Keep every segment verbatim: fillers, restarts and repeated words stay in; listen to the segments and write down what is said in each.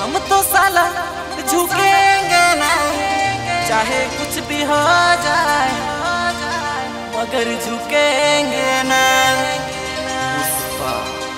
हम तो साला झुकेंगे ना, चाहे कुछ भी हो जाए मगर झुकेंगे ना। पुष्पा,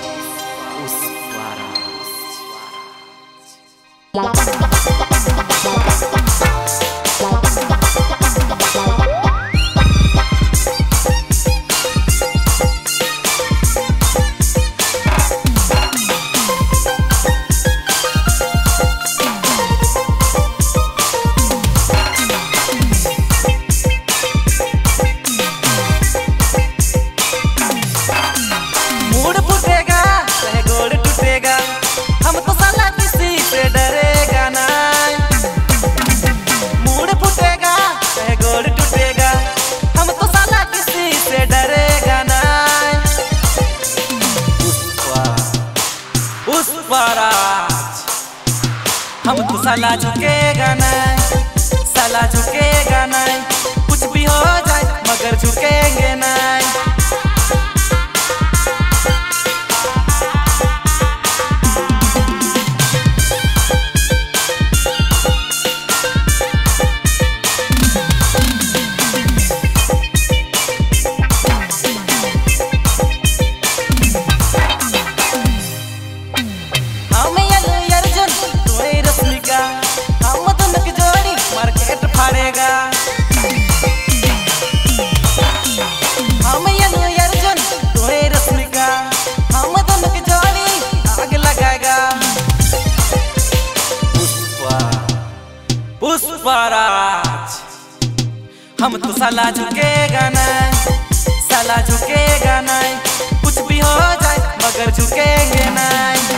हम तो साला झुकेगा नहीं, साला झुकेगा नहीं, कुछ भी हो जाए मगर झुकेंगे नहीं। पुष्पराज, हम तो साला झुकेगा नहीं, साला झुकेगा नहीं, कुछ भी हो जाए मगर झुकेंगे नहीं।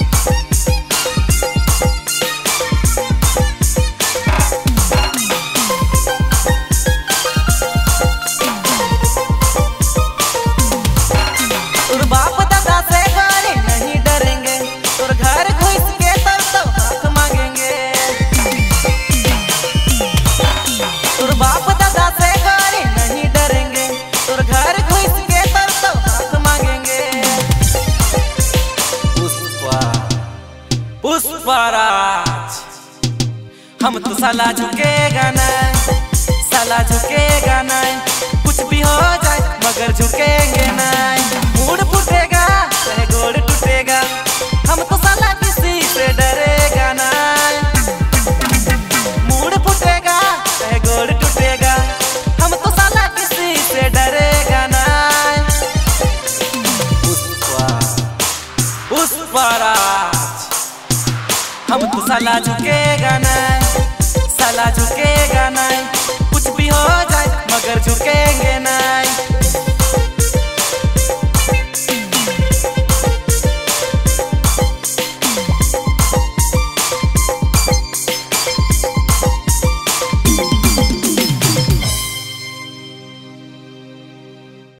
तोर बाप दादा से गाली नहीं डरेंगे, तोर घर घुस के तर तो हाथ मांगेंगे। तोर बाप दादा से गाली नहीं डरेंगे, तोर घर घुस के तर तो हाथ मांगेंगे। पुष्पा, पुष्पराज, हम तो साला झुकेगा नहीं, साला झुकेगा नहीं, कुछ भी हो जाए मगर झुकेंगे नहीं। मूड फूटेगा चाहे गोड़ टूटेगा, हम तो साला किसी से डरेगा नहीं। मूड फूटेगा चाहे गोड़ टूटेगा, हम तो साला किसी से डरेगा नहीं। पुष्पा, पुष्पराज, हम तो साला झुकेगा नहीं, साला झुकेगा नहीं, कुछ भी हो जाए मगर झुकेंगे नहीं।